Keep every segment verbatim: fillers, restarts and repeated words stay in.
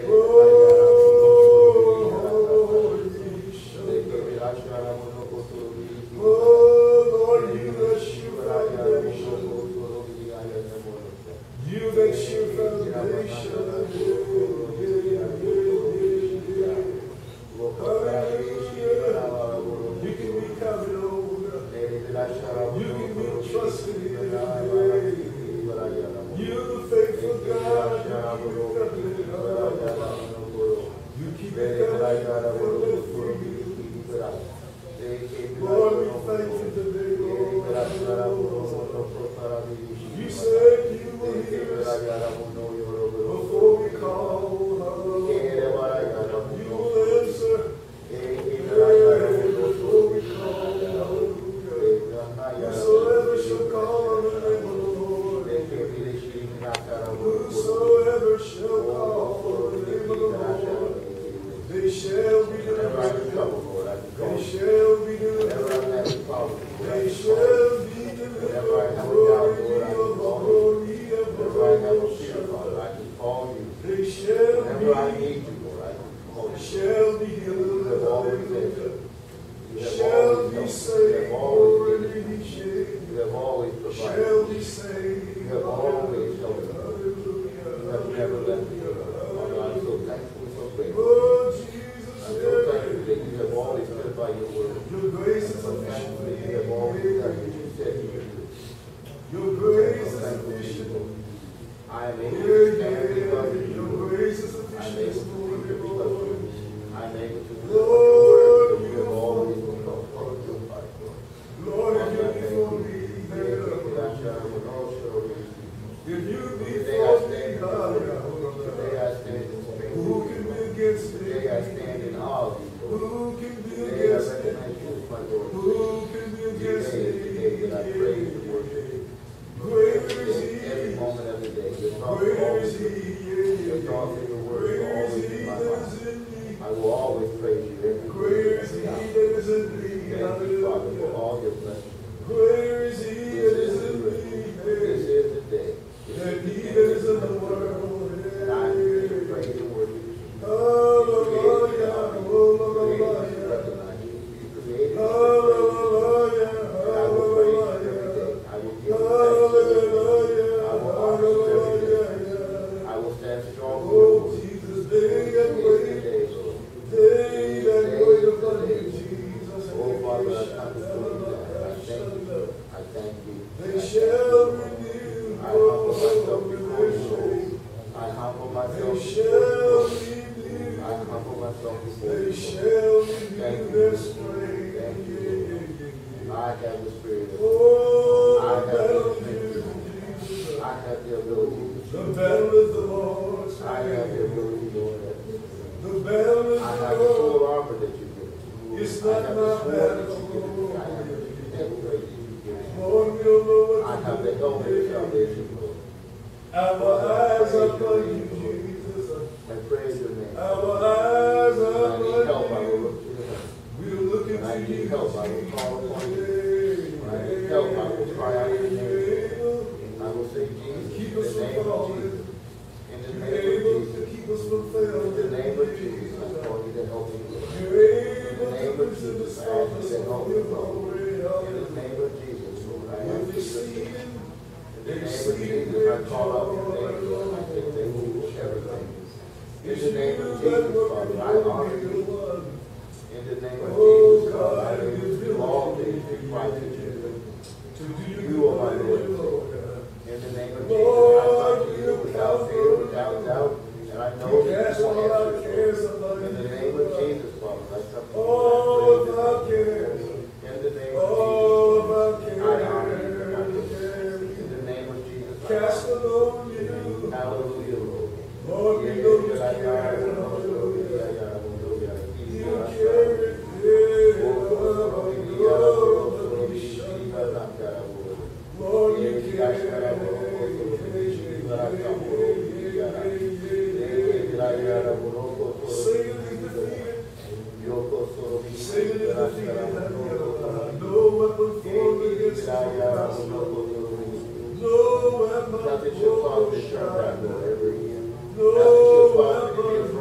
Nothing shall cause me to turn back, Lord, ever again. Nothing shall cause me to be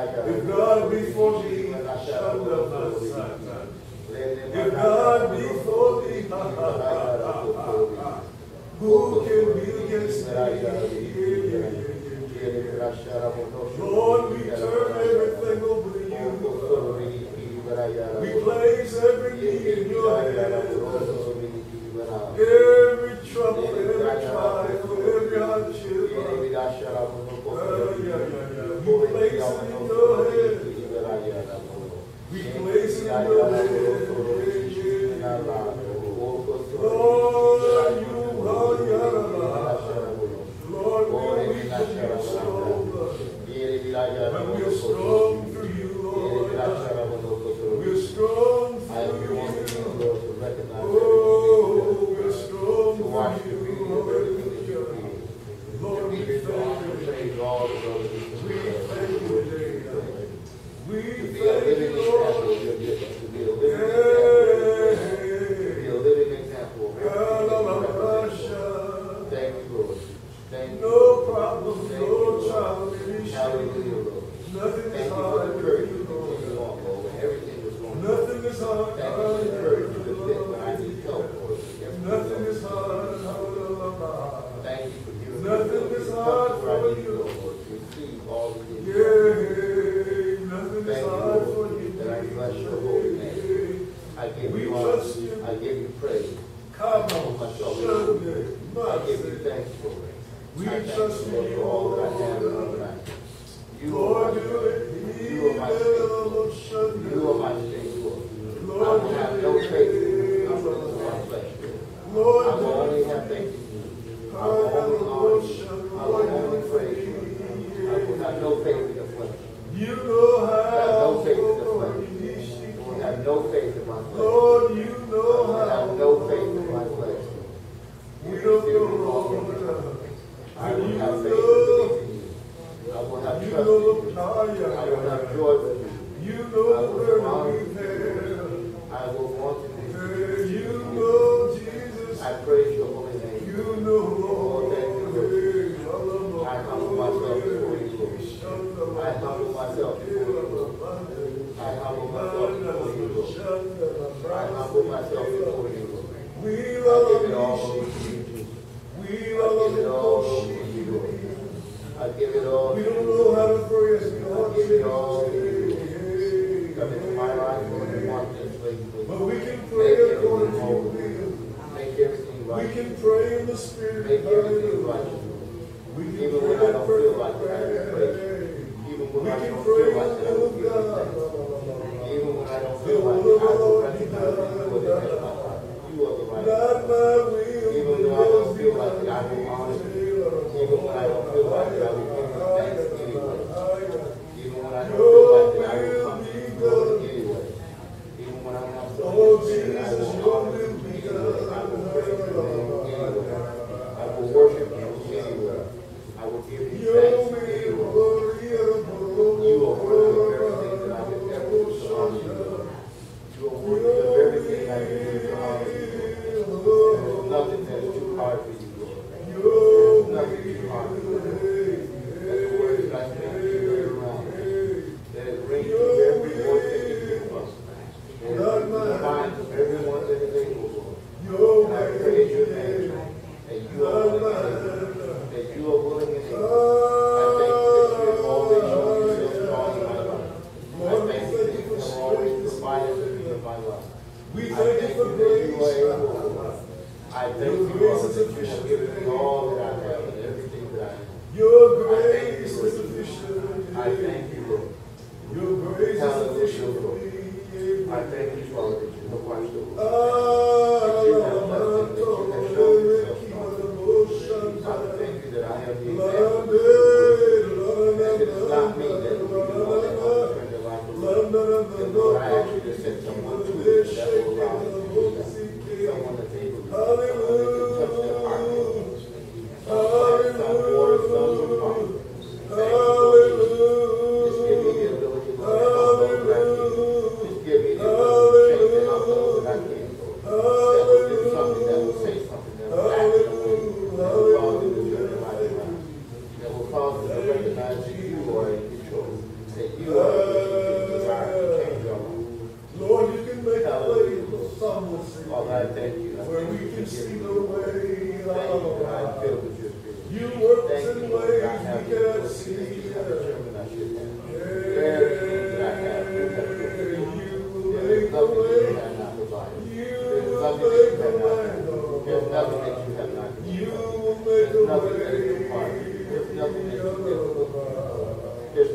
If God be for me, if God be for me, who can be against me? Lord, we turn everything over to you. We place every need in your hands. Every trouble, every trial, every hardship. Uh, yeah, yeah, yeah. We place it in your hands. We place it in your hands. Lord, you are your Lord, we weak and you are strong. But we are strong through you, Lord. We are strong through you. Oh, we are strong through you, Lord. Lord, we thank you. We thank you today. We thank you, Lord. Be a living example. Thank you, Lord. Thank you. No problem, no trial, any Hallelujah, Lord. Nothing Thank is you for hard the for courage to you, continue Lord. on, Lord, when everything was going on. Nothing is hard. Thank you for the courage to admit when I need help, Lord. Nothing is hard. Thank you for giving me Nothing the is ability to hard come to where I for need to you. go, Lord, to receive all the things. Yeah, nothing is Thank you, hard for Lord, you. that I bless your holy name. I give We you trust honor. you. I give you praise. Come I humble on, myself show before me. you. I give you thanks for it. We I thank trust you, Lord, you, for all that I have in Lord. my life. You Lord, are my do strength. it. You are my strength, Lord. You are my strength, Lord. I will have no faith in my flesh, Lord. I will only have faith in you. I will only honor you. I will only praise you. I will have no faith in the flesh. You know how. I have no faith in the flesh. I will have no faith in my flesh. Lord, you know I will how. have no faith in my flesh. We don't know. I will have faith in you. I will have You trust know in the you. I will power. have joy with you. You I know the will burden honor we've had. you. I will want to be. You know, Jesus. I praise your holy name. You know, Oh, thank you, Lord. I humble myself before you, Lord. I humble myself before you, Lord. I humble myself before you, Lord. I humble myself before you, Lord. We I love give it all over you. to you, Jesus. We I love give it all over you. to you, Lord. I give it all We to don't you, know how Lord. to pray as we I ought give it all to to. you. Come into my life, Lord, and walk this way, please. But we can Make pray everything according to your whole. will. Make everything We right. can pray in the Spirit. Make everything Hallelujah. right. We can Even pray when I that don't feel perfect like it, I will prayer. praise. Even We when I can don't pray feel in like the it, I will will of give you God. thanks. Even when I don't The feel like will it, of I the will Lord be recognize that you are the best done. God. You are the right Not God. my will, Even but though I yours don't be feel like it, I done. will honor you. Even when I don't feel like it, I will give you thanks anyway. Even when I don't feel like it, I will come to you, Lord, anyway. Even when I'm not feeling Oh, it, I Jesus, will your honor will you be anyway. I will praise your name done. anyway. I will worship you anyway. I will give you Your thanks will, anyway. glory, You are worthy of everything that I could ever do to honor you, Lord. You are worthy of everything I can do to honor you, Lord. There's nothing that is too hard for you, Lord. There's nothing too hard for you, Lord. That's the words that I speak to you right around. That it rings through every voice that you give us. That it rings through the minds of everyone that is able, Lord. And I praise your name. That you are willing and able. That you are willing and able. I thank you that you have always shown yourself strong in my life. I thank you that you have always provided for me in my life. We I thank you thank for you that you grace. are able, Lord. I thank you, Lord, that you have given me all that I have and everything that I am. Your I thank grace you, is Lord. sufficient. I thank you, Lord. Your grace is Hallelujah, sufficient for Lord. me. I thank you, Father, that you have watched over me. Ah, That you have blessed me, that you have shown yourself strong. Father, thank you that I have the example of you. That it is not me that will be the one that helps turn your life around. And Lord, I ask you to send someone to me that will allow me to do that. Someone that's able to do that. Someone that can touch their heart, Lord. Some plant, some water, some will farm. Thank you, Lord Jesus. Just give me the ability, Lord, to help those that I can. Just give me the ability to change and help those that I can, Lord.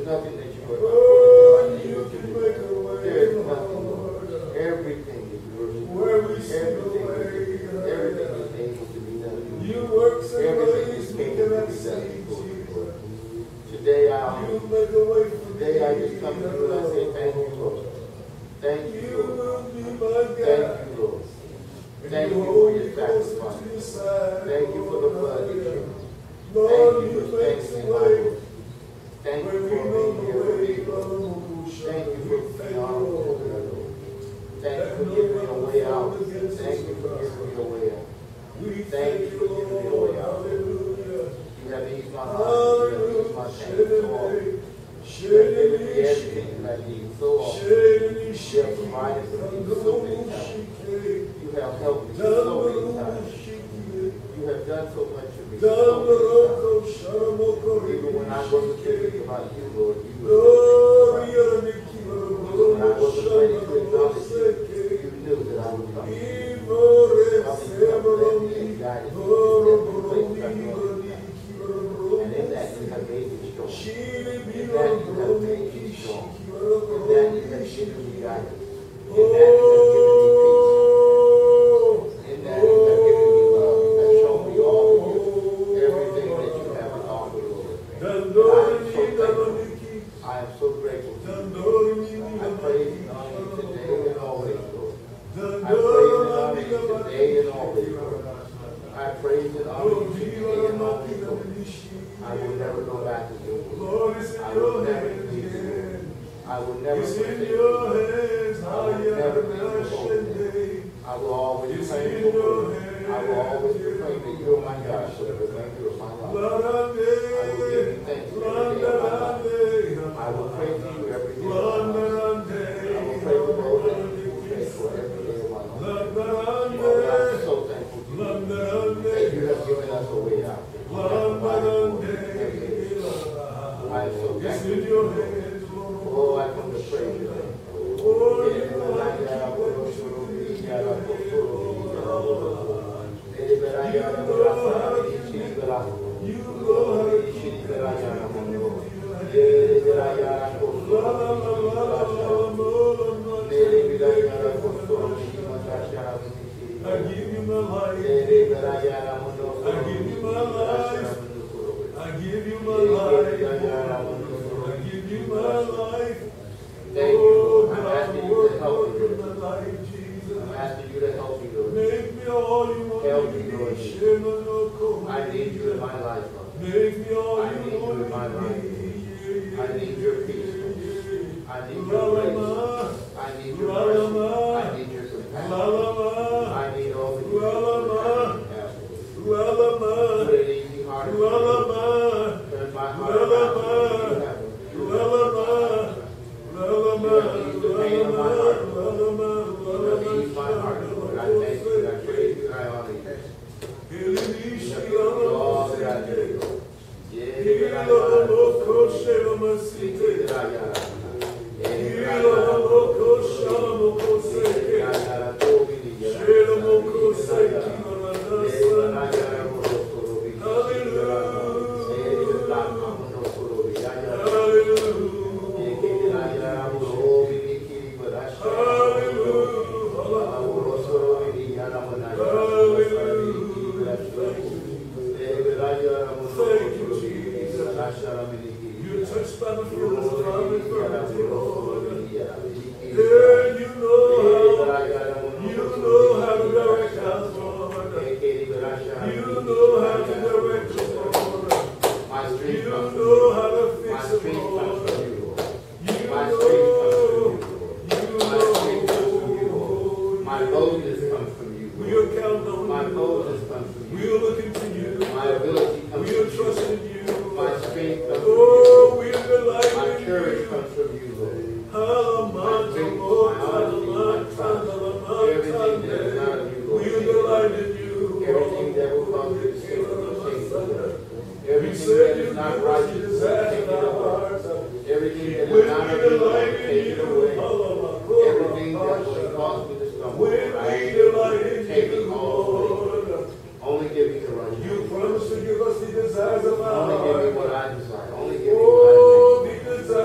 There's nothing that you are not Oh, going to you do. can make a way, There is nothing, Lord. Lord. Everything is yours. Where we see the Everything way, is, everything is able to be done. you work some Everything ways is we able to cannot be see, done. Jesus. Today I honor You you. make a way for me. Today I just come to you and I say thank you, Lord. Thank you, You Lord. will be my God. Thank you, Lord. Thank you for your sacrifice. Thank you for the blood that you. Lord, Thank you you for make standing in a my way way. Thank where you we for know being the here for way. me, Lord. Thank you for Thank being you, honorable, Lord. Lord. Thank you for giving me a way out. Thank you for giving me a way out. We Thank you for giving me a way out. Hallelujah. You have eased my heart. You have eased my pain so often. You have given me everything that I need so often. You have provided for me so many times. You have helped me so many times. You have done so much for me so many times. Even when I wasn't thinking about you, Lord, you were thinking about me. When I wasn't ready to acknowledge you, you knew that I would come to you. Nothing but led me and guided me to every place I go. And in that you have made me strong. In that you have made me strong. In that you have given me guidance. In that you have given me peace. In that you have given me love. You have shown me all of you. Everything that you have to offer, Lord. And I am so thankful. I am so grateful to you. I praise and honor you today and always, Lord. I praise and honor you today and always, Lord. I praise and honor you today and always, Lord. I will never go back to you. I will never leave you. I will never forsake you. I will never leave you. I will always praise you. I will always proclaim that you are my God for the remainder of my life. I will give you thanks every day of my life. I will pray to you every day of my life. I will pray with all that you will pray for every day of my life. Lord, I'm so thankful to you that you have given us a way out. You have provided for us every day. I am so thankful to you. Oh, I come to praise you. I give you my life. I give you my life. I give you my life. I give you my life. Thank you, Lord. I'm asking you to help me, Lord. Lord. My life, Jesus. I'm asking you to help me, Lord. Make me all you want Help me me, to Lord. be. I need you in my life, Lord. Make me all I you need you want in my me life. to be. I need your peace, Lord. I need your grace. I need your mercy. I need your compassion. I need all that you have. Put an easy heart in me. Turn my heart around to what you have. You have eased the pain of my heart. You have eased my heart, Lord. I thank you. I praise you. I honor you. You have given me all that I need, Lord. Yeah, You're touched by the feelings of our infirmity, Lord. Yeah, you know how, you know how to direct us, Lord. You know how to direct us, Lord. My strength You comes from know you. how to My fix it, strength comes Lord. from you, Lord. You My know, strength comes from you, Lord. you My strength comes from you, Lord. know. My boldness comes from you, We Lord. are counting on My you. boldness comes from We you. are looking to you. My ability comes We from are you. trusting you. My strength comes from Oh, we you. are delighted My in courage you. comes from you, Lord. My Halamanta, faith, Lord, my honesty, my Halamanta, trust, everything that is not of you, Lord. we are delighted in you. Everything that will cause you to sin or forsake the Lord. You Everything said that you is not give us righteous, the Lord, desires take of it our away. hearts. Everything that When is not we of you, Lord, delight take in it you, away. Halamanta, Everything that will cause me to stumble, when Lord, I we ask you delight to in take you, it all away. Lord, Only give me the right. you promised to give us the desires of our Only give me what heart. I desire. Only give me what I Oh, think. the desires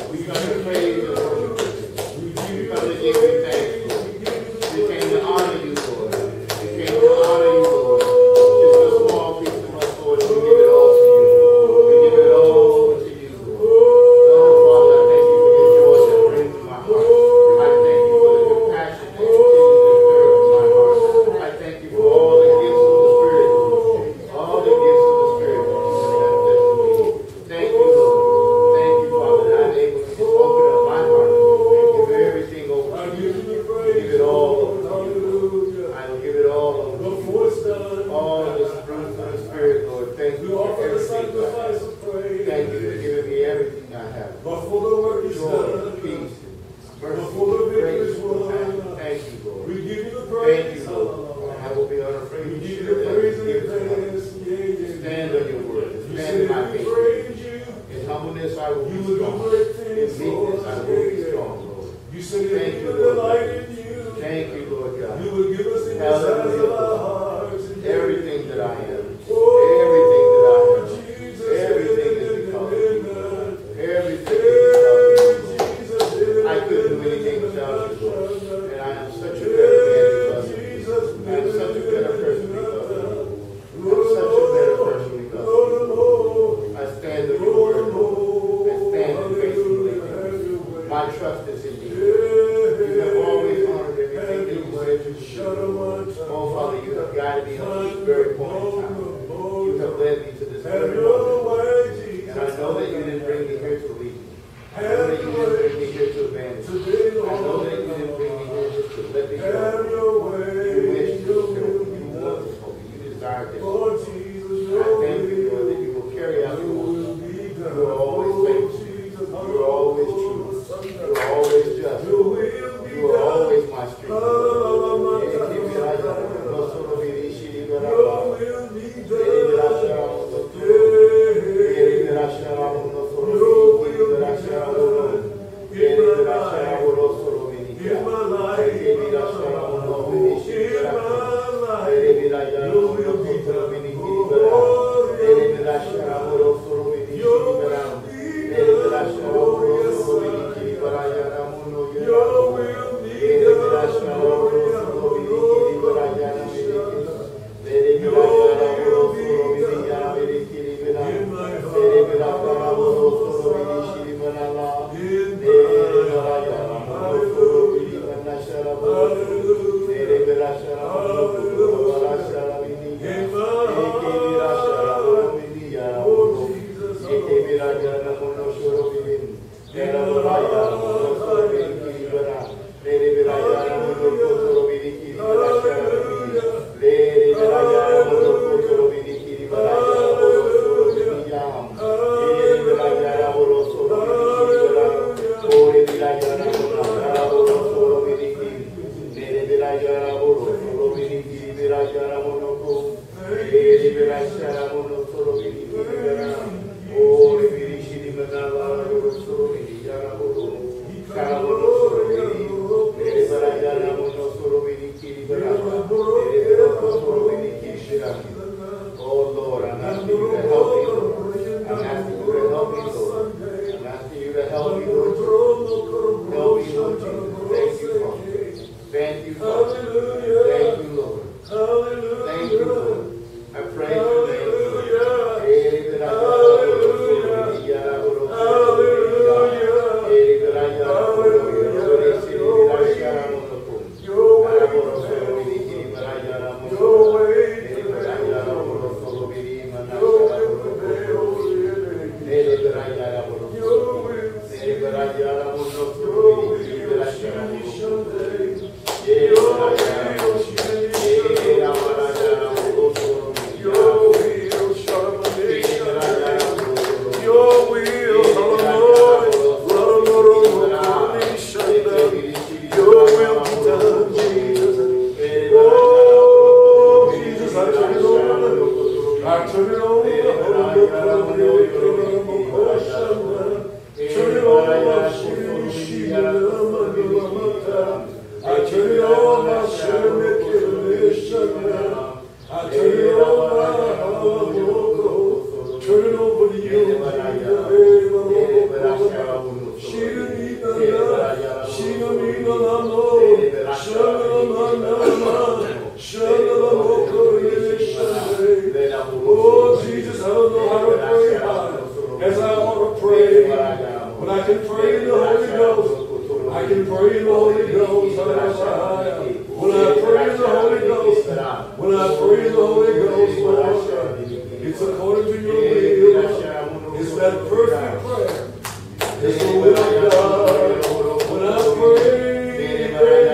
We come to praise and worship. We come to give you thanks, Lord. We came to honor you, Lord. We came to honor you, Lord. Just a small piece of us, Lord. We give it all to you. We give it all to you, Lord. Oh, Father, I thank you for your joy that brings to my heart. I thank you for the compassion that continues to stir in my heart. I thank you for all the gifts of the Spirit, Lord. All the gifts of the Spirit, Lord. Thank you, Lord. Thank you, Father, that I'm able to just open up my heart and give everything over to you. Give it all over to you. I will give it all over to you. All this fruit of the Spirit, Lord. Thank you for everything I have. Thank you for giving me everything I have. Joy, peace, mercy, grace, compassion. Thank you, Lord. Thank you, Lord. And I will be unafraid to share that you give to us. Stand on your word. Stand in my faith. In humbleness I will be strong. In meekness I will be strong, Lord. Thank you, Lord. Thank you, Lord God. Hallelujah. Everything that I am. Everything that I am. Everything is because of you, Lord. Everything is because of you. I couldn't do anything without you, Lord. And I am such a better man because of you. I am such a better person because of you. I'm such a better person because of you. I stand on your word. I stand in faith and belief. My trust is in you. You have always honored everything that you said you would do. Oh, Father, you have guided me up to this very point in time. You have led me to this very moment. And I know that you didn't bring me here to leave me. I know that you didn't bring me here to abandon me. I know that you didn't bring me here just to let me go. You wish to fulfill me. You want this hope. You desire this. I thank you, Lord, that you will carry out your will. You are always faithful. You are always true. You are always just. You are always my strength. Oh Lord, I'm asking you to help me, Lord. I'm asking you to help me, Lord. I'm asking you to help me, Lord. Help me, Lord Jesus. Thank you, Father. Thank you, Father. Thank you, Lord. Thank you, Lord. I praise your name, Lord. I turn it on. Holy Ghost. I can pray in the Holy Ghost. When I pray in the Holy Ghost, when I pray in the Holy Ghost, Lord, it's according to your will. It's that perfect prayer. It's the will of God. When I pray,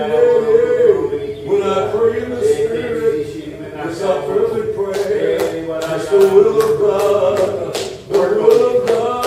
when I pray in the Spirit, it's a perfect prayer. It's the will of God. The will of God.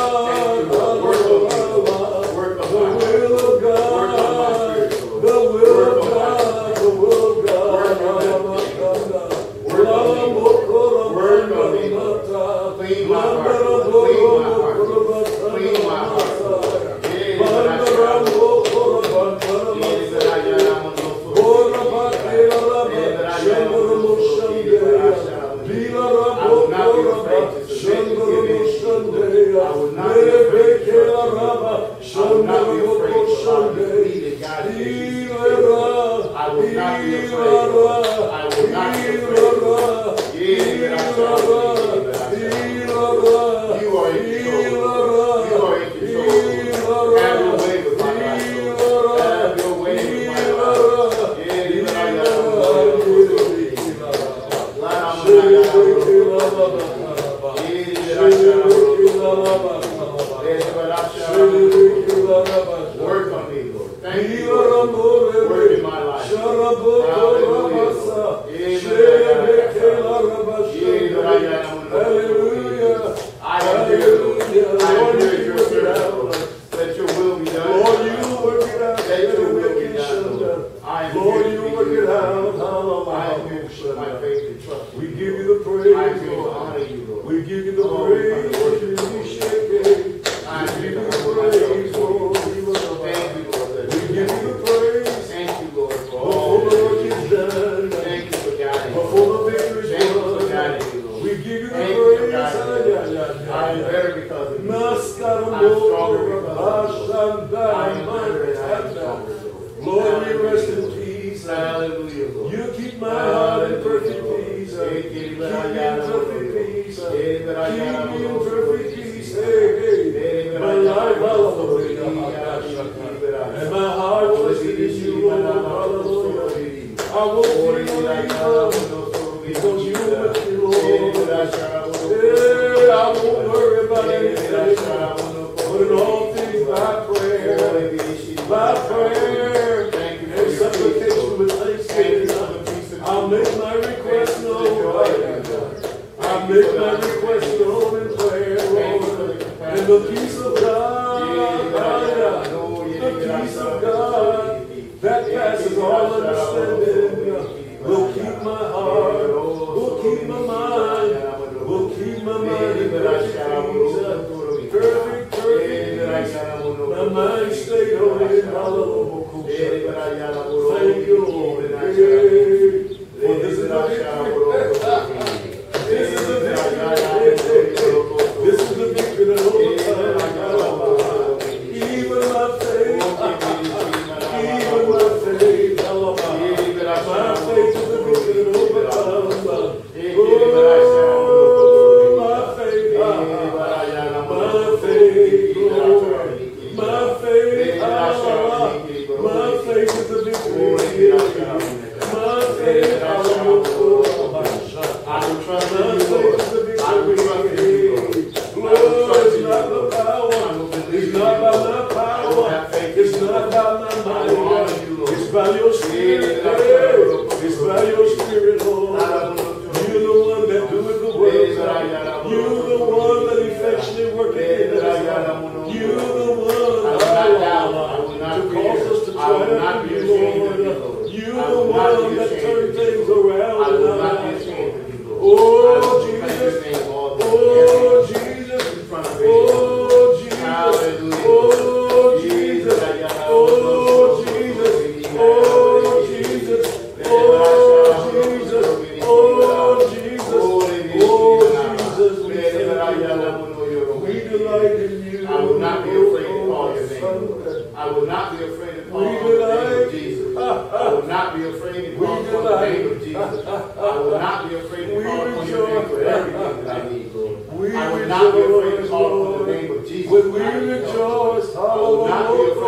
I will not be afraid to call upon the name of Jesus. When we rejoice, I will not be afraid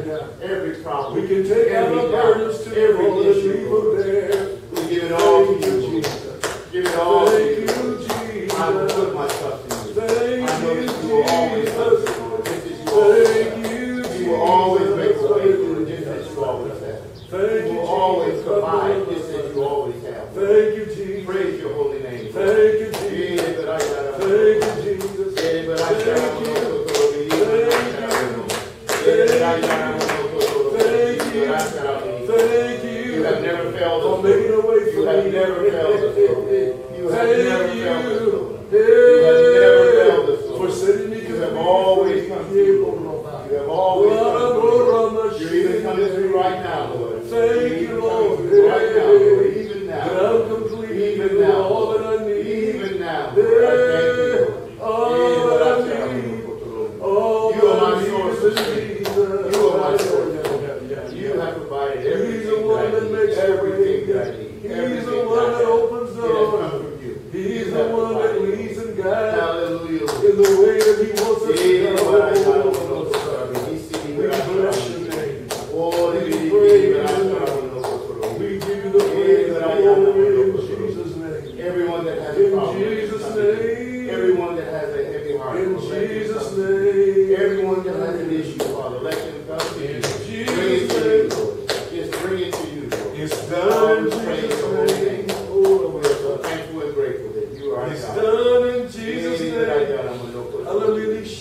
every problem, We can take our every burdens doubt, to every the Lord and issue, leave Lord. them there. We give it all to Thank you, you, Lord. Jesus. Give it all to Thank you, you, Lord. Jesus. I will put my trust in you. Thank I know you, that you will always love me, Jesus. Lord, just as you always Thank have. you, You will always make a way, Lord, Jesus. just as you always have. Thank You you, will always Jesus. provide, just as you always have. Thank you, Jesus. Praise your holy name, Lord. Thank you, Jesus. Yeah, but I gotta- Thank you, Jesus. Yeah, but I Thank gotta- you. Yeah, but I gotta- Thank you. Yeah, but I gotta- Thank you. Yeah, but I gotta- Thank you. You have never failed For us. making a way for You have me. never failed us, Lord. You have Thank never you. failed us, Lord. Hey. You have never failed us, Lord. For setting me You have always come through. You have always come through. You're even coming through right now, Lord. Thank You're you, even Lord. coming through right now, Lord. Even That now. I'm complete Even with now. all that I need. Even now. Lord. I thank you, Lord. All Yeah, but I that I tell need. you, All You are that I my need source is of in strength. Jesus. You are my source of strength. Yeah, You have provided He's the everything one that I that need. makes the Everything way. that I need. He's Everything the one I that have. opens It has come doors. from you. He's You the have one that provided. leads and guides Hallelujah. in the way that He wants us to Yeah, but I go. gotta know the story. He see We what I bless got. your name. Oh, the We big praise but I your gotta name. know the story. We give you the praise and glory in Jesus' name. Everyone that has a In problem, Jesus' come to name. you. Everyone that has a heavy heart, In Lord, let them Jesus' come to you. name. Everyone that has an issue, Father, let them come to you. In Bring it Jesus' to you, name. Lord. Just bring it to you, Lord. It's Father, done in we praise Jesus' your holy name. name. Oh, We are so thankful and grateful that you are our it's God. done in Jesus' Yeah, name. Hallelujah. It's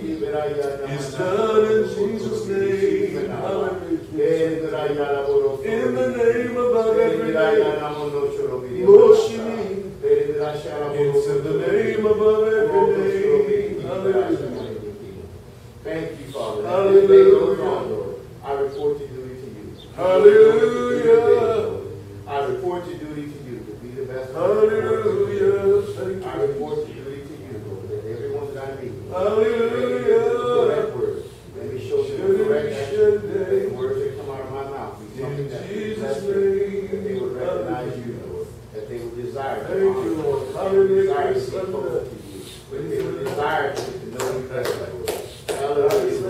done in Jesus' name. Hallelujah. In the name above every name. Moshimi. It's in the name above every name. Hallelujah. Thank you, Father. Hallelujah. They goes on, Lord. I report your duty to you. Hallelujah. I report your duty to you to be the best. Hallelujah. Thank I you. report your duty to you, Lord, that everyone that I meet. Hallelujah. Correct words. Let me show you the correct action. Let the words that come out of my mouth be something that In will bless Jesus' them, that they name. would recognize you, Lord, that they would desire to Thank honor you, Lord. that they would desire to Hallelujah. be close to you, that they would desire to get to know you better, Lord. Hallelujah.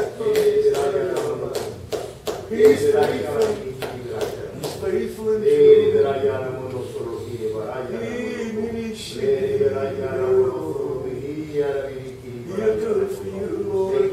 He's faithful. He's faithful and true. He is good for you, Lord.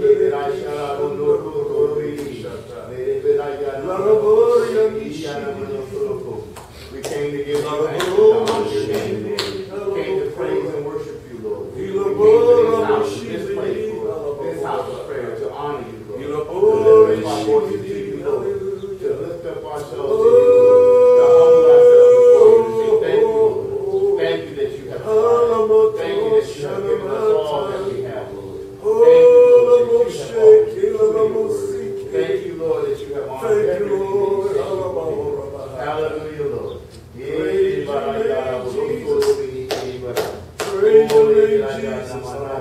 We came to give you thanks and honor your name, Lord. We came to praise and worship you, Lord. We came to this house, this place, Lord, this house of prayer to honor you, Lord. To lift up our voices to you, Lord. To lift up ourselves to you, Lord. To humble ourselves before you, to say thank you, Lord. Thank you that you have provided. Thank you that you have given us all that we have, Lord. Thank you, Lord, that you have always true to your word. Thank you, Lord, that you have honored Thank you, everything Lord. that you said. Hallelujah, Lord. Praise your name, Jesus. Praise your name, Jesus.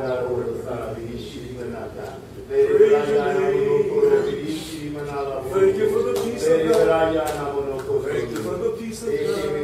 Thank you for the peace of God. Thank you for the peace of God.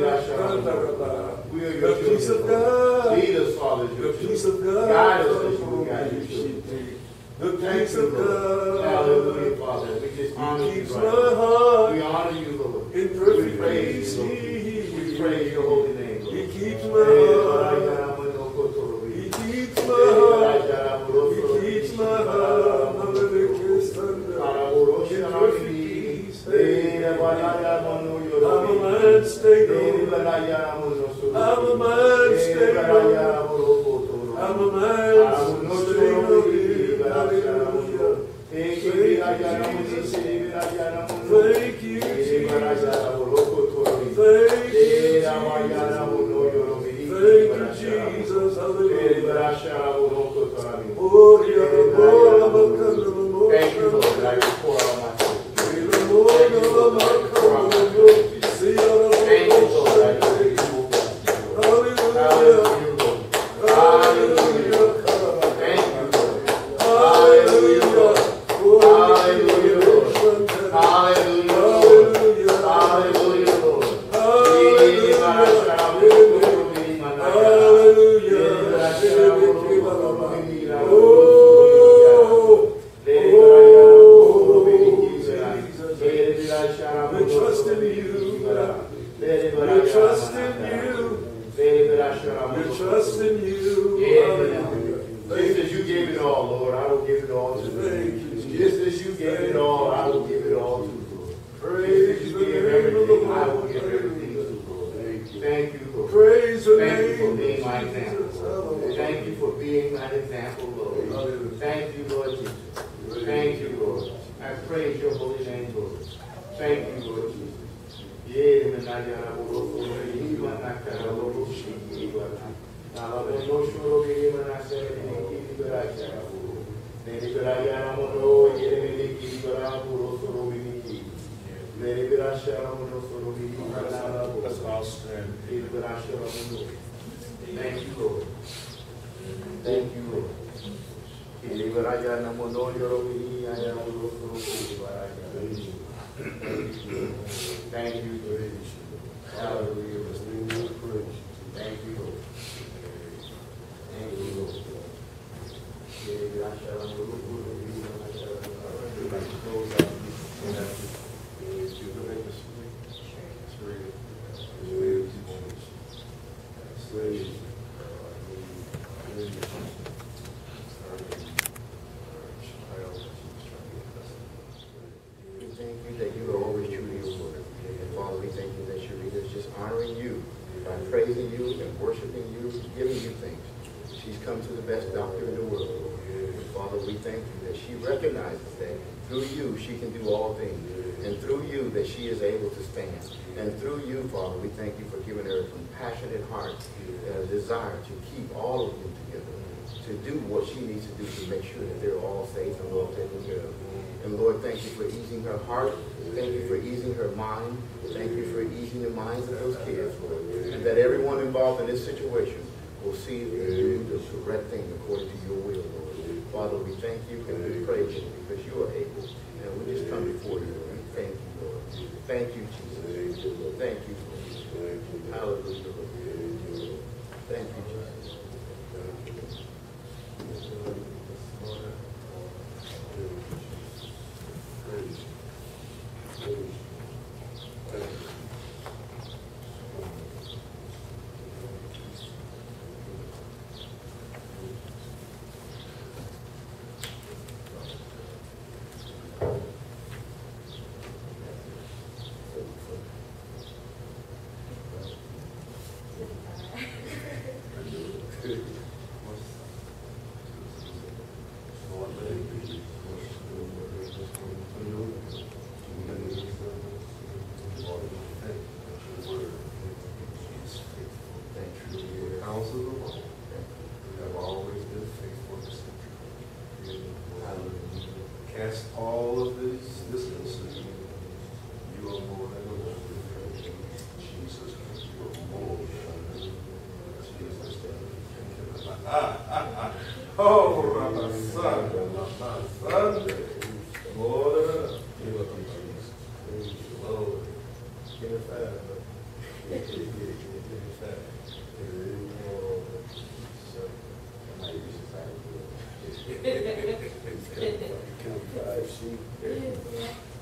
We are The your peace of children, Lord. God. Lead us, Father, as The your peace children. of God. Guide us as you would guide your children. The Thank peace you, of Lord. God. Hallelujah, Father. We just honor you Keeps right my now. heart We honor you, Lord. in We perfect praise peace. you, Lord. We praise your holy name, Lord. He keeps my Hey, heart. He keeps my heart. He keeps my heart. Hallelujah. In perfect peace. I'm a man stayed on. I'm a man stayed on. I'm a man stayed on. Hallelujah. Thank you, Jesus. Thank you, Jesus. Thank you, Jesus. Thank you, Jesus. Hallelujah. Oh, yeah, Thank you, Lord, that I can pour out my soul. Thank you, Lord, that I can pour out my soul. Thank you, Lord, that I can give you more blessings, Lord. Hallelujah, Lord. Hallelujah. Thank you, Lord. Hallelujah, Lord. Hallelujah, Lord. Hallelujah, Lord. Hallelujah, name, Lord. Thank you, Lord Jesus. Yeah, and I got a little bit of you, and I got a little shit. I love it. No sure of him, and I said, and he keep it right there. Then if I am on no, you didn't keep it out, or so we need. Maybe I shall on no sort of you. Let's all stand. Keep it out, shall on no. Thank you, Lord. Thank you, Lord. Liberaya namono yorobi aya urokuru liberaya. Thank you, praise. Hallelujah. Thank you, Lord. Thank you, Lord. Liberaya urokuru liberaya. Like to close out and have to do the biggest slave. Slave teachers. Slave. We thank you that you are always true to your word. And Father, we thank you that Sharita is just honoring you by praising you and worshiping you and giving you thanks. She's come to the best doctor in the world. And Father, we thank you that she recognizes that through you she can do all things. And through you that she is able to stand. And through you, Father, we thank you for giving her a compassionate heart, a desire to keep all of you together, to do what she needs to do to make sure that they're all safe and well taken care of. And Lord, thank you for easing her heart. Thank you for easing her mind. Thank you for easing the minds of those kids, Lord. And that everyone involved in this situation will see and do the correct thing according to your will, Lord. Father, we thank you and we praise you because you are able. And we just come before you and thank you, Lord. Thank you, Jesus. Thank you, Lord. Hallelujah, Lord. Thank you, Jesus. Cast all of this, this concern. You are more than enough. Jesus, you are more than enough. Jesus, ah, ah, ah. Oh, my son, my son, more than enough. Give up, Jesus. Lord, give it fast. Give it fast. Five sheep.